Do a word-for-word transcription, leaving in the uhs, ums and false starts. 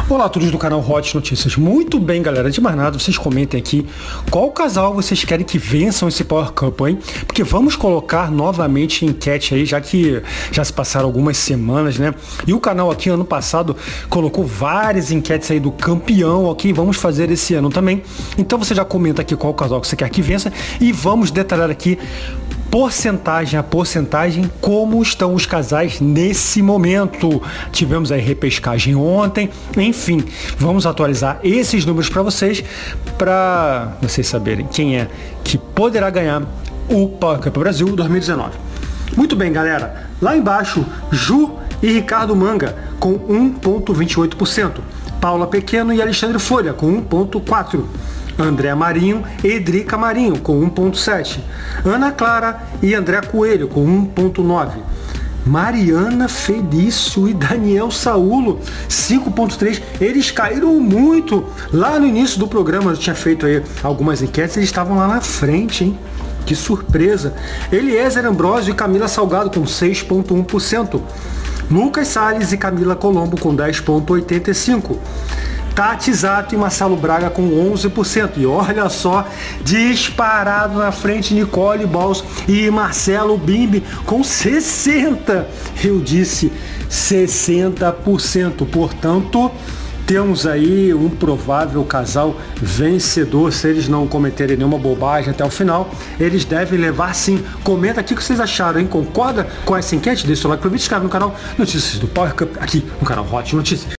Olá a todos do canal Hot Notícias. Muito bem, galera. Antes de mais nada, vocês comentem aqui qual casal vocês querem que vençam esse Power Couple, hein? Porque vamos colocar novamente enquete aí, já que já se passaram algumas semanas, né? E o canal aqui, ano passado, colocou várias enquetes aí do campeão, ok? Vamos fazer esse ano também. Então você já comenta aqui qual casal que você quer que vença e vamos detalhar aqui porcentagem a porcentagem como estão os casais nesse momento. Tivemos aí repescagem ontem, enfim, vamos atualizar esses números para vocês, para vocês saberem quem é que poderá ganhar o Power Couple Brasil dois mil e dezenove. Muito bem, galera, lá embaixo Ju e Ricardo Manga com um vírgula vinte e oito por cento, Paula Pequeno e Alexandre Folha com um vírgula quatro por cento, André Marinho e Drica Marinho com um vírgula sete por cento, Ana Clara e André Coelho com um vírgula nove por cento, Mariana Felício e Daniel Saulo cinco vírgula três por cento. Eles caíram muito. Lá no início do programa eu tinha feito aí algumas enquetes, eles estavam lá na frente, hein? Que surpresa. Eliezer Ambrosio e Camila Salgado com seis vírgula um por cento, Lucas Salles e Camila Colombo com dez vírgula oitenta e cinco por cento, Tati Zato e Marcelo Braga com onze por cento. E olha só, disparado na frente, Nicole Balls e Marcelo Bimbi com sessenta por cento. Eu disse sessenta por cento. Portanto, temos aí um provável casal vencedor. Se eles não cometerem nenhuma bobagem até o final, eles devem levar sim. Comenta aqui o que vocês acharam, hein? Concorda com essa enquete? Deixa o like pro vídeo, se inscreve no canal Notícias do Power Couple aqui no canal Hot Notícias.